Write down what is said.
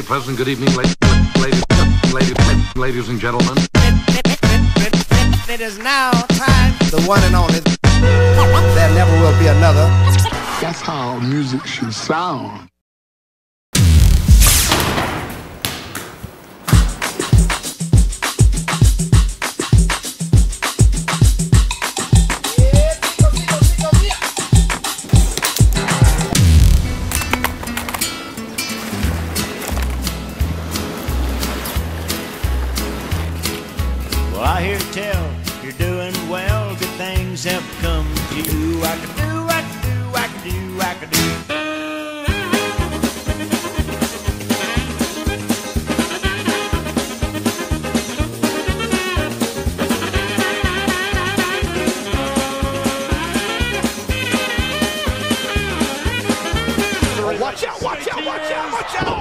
pleasant good evening, ladies and gentlemen. It is now time. The one and only. There never will be another. That's how music should sound. Well, I hear tell you're doing well, good things have come to you. I can do, I can do, I can do, I can do. Watch out, watch out, watch out, watch out!